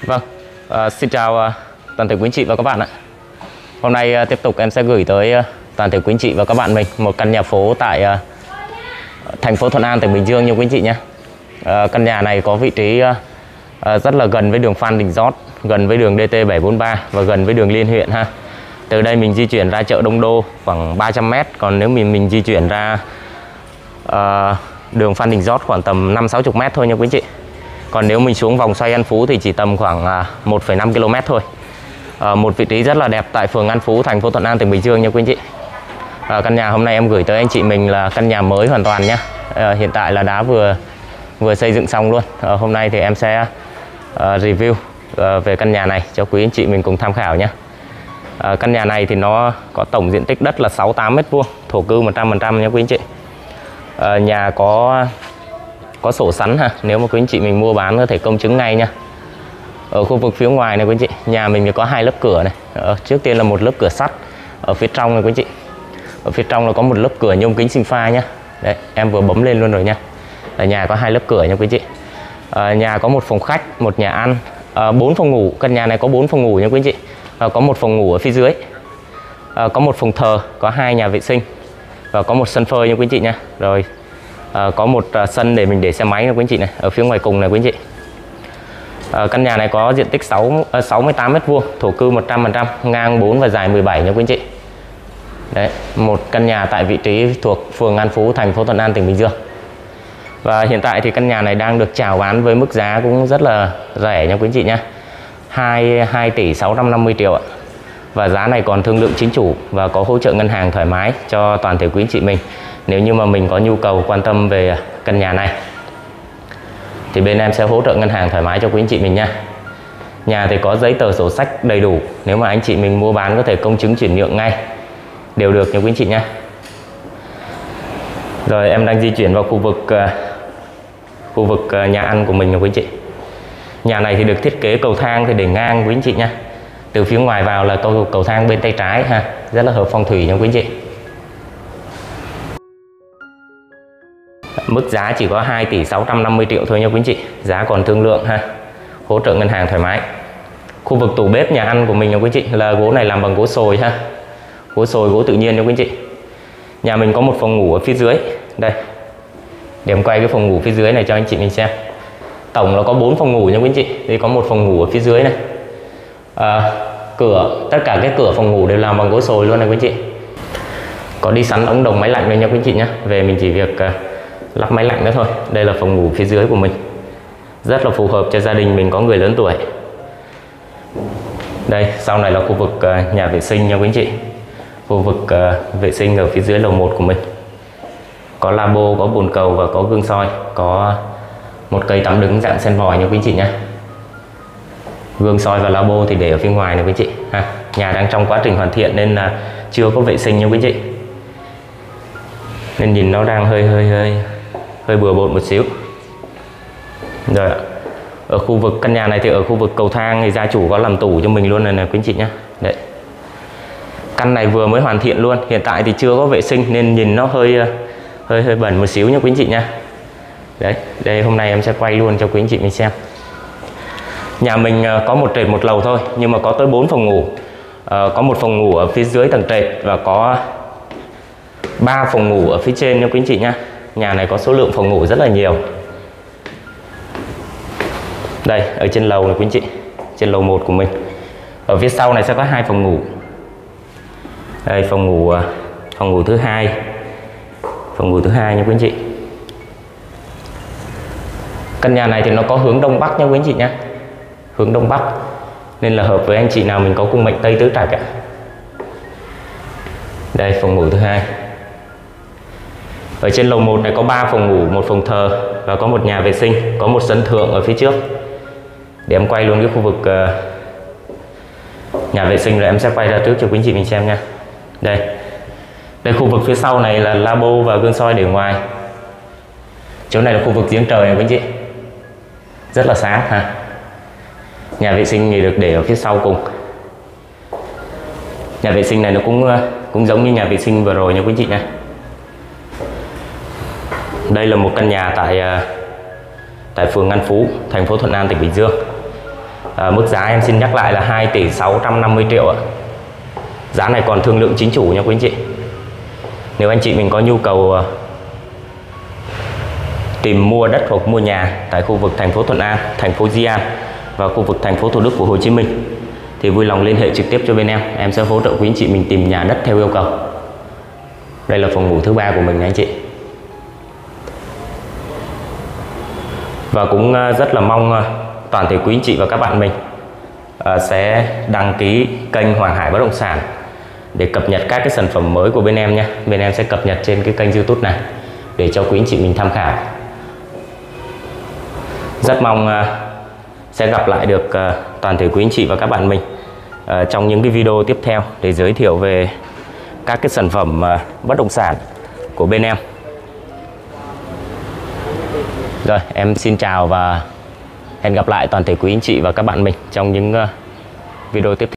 Vâng, xin chào toàn thể quý anh chị và các bạn ạ. Hôm nay tiếp tục em sẽ gửi tới toàn thể quý anh chị và các bạn mình một căn nhà phố tại thành phố Thuận An, tỉnh Bình Dương nha quý anh chị nhé. Căn nhà này có vị trí rất là gần với đường Phan Đình Giót, gần với đường DT743 và gần với đường liên huyện ha. Từ đây mình di chuyển ra chợ Đông Đô khoảng 300m, còn nếu mình di chuyển ra đường Phan Đình Giót khoảng tầm 5-60m thôi nha quý anh chị. Còn nếu mình xuống vòng xoay An Phú thì chỉ tầm khoảng 1,5 km thôi. Một vị trí rất là đẹp tại phường An Phú, thành phố Thuận An, tỉnh Bình Dương nha quý anh chị. Căn nhà hôm nay em gửi tới anh chị mình là căn nhà mới hoàn toàn nhé. Hiện tại là đã vừa xây dựng xong luôn. Hôm nay thì em sẽ review về căn nhà này cho quý anh chị mình cùng tham khảo nhé. Căn nhà này thì nó có tổng diện tích đất là 68m², thổ cư 100% nha quý anh chị. Nhà có sổ sắn ha, nếu mà quý anh chị mình mua bán có thể công chứng ngay nha. Ở khu vực phía ngoài này quý anh chị, nhà mình thì có 2 lớp cửa này. Trước tiên là một lớp cửa sắt ở phía trong này quý anh chị. Ở phía trong là có một lớp cửa nhôm kính sinh pha nhá. Đấy, em vừa bấm lên luôn rồi nha. Nhà có 2 lớp cửa nha quý anh chị. Nhà có một phòng khách, một nhà ăn, 4 phòng ngủ. Căn nhà này có 4 phòng ngủ nha quý anh chị. Có một phòng ngủ ở phía dưới, có một phòng thờ, có 2 nhà vệ sinh và có một sân phơi nha quý anh chị nha. Rồi có một sân để mình để xe máy nha quý anh chị này, ở phía ngoài cùng này quý anh chị. Căn nhà này có diện tích 68m², thổ cư 100%, ngang 4 và dài 17 nha quý anh chị. Đấy, một căn nhà tại vị trí thuộc phường An Phú, thành phố Thuận An, tỉnh Bình Dương. Và hiện tại thì căn nhà này đang được chào bán với mức giá cũng rất là rẻ nha quý anh chị nhé. 2 tỷ 650 triệu ạ. Và giá này còn thương lượng chính chủ và có hỗ trợ ngân hàng thoải mái cho toàn thể quý anh chị mình. Nếu như mà mình có nhu cầu quan tâm về căn nhà này thì bên em sẽ hỗ trợ ngân hàng thoải mái cho quý anh chị mình nha. Nhà thì có giấy tờ sổ sách đầy đủ, nếu mà anh chị mình mua bán có thể công chứng chuyển nhượng ngay đều được nha quý anh chị nha. Rồi em đang di chuyển vào khu vực nhà ăn của mình nha quý anh chị. Nhà này thì được thiết kế cầu thang thì để ngang quý anh chị nha. Từ phía ngoài vào là cầu thang bên tay trái ha, rất là hợp phong thủy nha quý anh chị. Mức giá chỉ có 2 tỷ 650 triệu thôi nha quý anh chị. Giá còn thương lượng ha, hỗ trợ ngân hàng thoải mái. Khu vực tủ bếp nhà ăn của mình nha quý anh chị, là gỗ này làm bằng gỗ sồi ha. Gỗ sồi, gỗ tự nhiên nha quý anh chị. Nhà mình có một phòng ngủ ở phía dưới. Đây, để em quay cái phòng ngủ phía dưới này cho anh chị mình xem. Tổng là có 4 phòng ngủ nha quý anh chị. Đây có một phòng ngủ ở phía dưới này. Tất cả cái cửa phòng ngủ đều làm bằng gỗ sồi luôn này quý anh chị. Có đi sẵn ống đồng máy lạnh đây nha quý anh chị nhé. Về mình chỉ việc lắp máy lạnh nữa thôi. Đây là phòng ngủ phía dưới của mình, rất là phù hợp cho gia đình mình có người lớn tuổi. Đây, sau này là khu vực nhà vệ sinh nha quý anh chị. Khu vực vệ sinh ở phía dưới lầu 1 của mình có lavabo, có bồn cầu và có gương soi, có một cây tắm đứng dạng sen vòi nha quý anh chị nhé. Gương soi và lavabo thì để ở phía ngoài này quý anh chị ha. Nhà đang trong quá trình hoàn thiện nên là chưa có vệ sinh nha quý anh chị, nên nhìn nó đang hơi bừa bộn một xíu. Rồi ở khu vực căn nhà này thì ở khu vực cầu thang thì gia chủ có làm tủ cho mình luôn này quý anh chị nhé. Đấy, căn này vừa mới hoàn thiện luôn, hiện tại thì chưa có vệ sinh nên nhìn nó hơi bẩn một xíu nha quý anh chị nha. Đấy, đây hôm nay em sẽ quay luôn cho quý anh chị mình xem. Nhà mình có một trệt một lầu thôi, nhưng mà có tới 4 phòng ngủ. Có một phòng ngủ ở phía dưới tầng trệt và có 3 phòng ngủ ở phía trên nha quý anh chị nha. Nhà này có số lượng phòng ngủ rất là nhiều. Đây, ở trên lầu này quý anh chị, trên lầu 1 của mình. Ở phía sau này sẽ có 2 phòng ngủ. Đây, phòng ngủ thứ hai. Phòng ngủ thứ hai nha quý anh chị. Căn nhà này thì nó có hướng đông bắc nha quý anh chị nha. Hướng đông bắc nên là hợp với anh chị nào mình có cung mệnh Tây Tứ Trạch ạ. Đây, phòng ngủ thứ hai. Ở trên lầu 1 này có 3 phòng ngủ, một phòng thờ và có một nhà vệ sinh, có một sân thượng ở phía trước. Để em quay luôn cái khu vực nhà vệ sinh rồi em sẽ quay ra trước cho quý anh chị mình xem nha. Đây khu vực phía sau này là lavabo và gương soi để ngoài. Chỗ này là khu vực giếng trời này quý anh chị, rất là sáng ha. Nhà vệ sinh thì được để ở phía sau cùng. Nhà vệ sinh này nó cũng giống như nhà vệ sinh vừa rồi nha quý anh chị nha. Đây là một căn nhà tại phường An Phú, thành phố Thuận An, tỉnh Bình Dương. Mức giá em xin nhắc lại là 2 tỷ 650 triệu ạ. Giá này còn thương lượng chính chủ nha quý anh chị. Nếu anh chị mình có nhu cầu tìm mua đất hoặc mua nhà tại khu vực thành phố Thuận An, thành phố Di An và khu vực thành phố Thủ Đức của Hồ Chí Minh thì vui lòng liên hệ trực tiếp cho bên em sẽ hỗ trợ quý anh chị mình tìm nhà đất theo yêu cầu. Đây là phòng ngủ thứ 3 của mình nha anh chị. Và cũng rất là mong toàn thể quý anh chị và các bạn mình sẽ đăng ký kênh Hoàng Hải Bất Động Sản để cập nhật các cái sản phẩm mới của bên em nha. Bên em sẽ cập nhật trên cái kênh YouTube này để cho quý anh chị mình tham khảo. Rất mong sẽ gặp lại được toàn thể quý anh chị và các bạn mình trong những cái video tiếp theo để giới thiệu về các cái sản phẩm bất động sản của bên em. Rồi, em xin chào và hẹn gặp lại toàn thể quý anh chị và các bạn mình trong những video tiếp theo.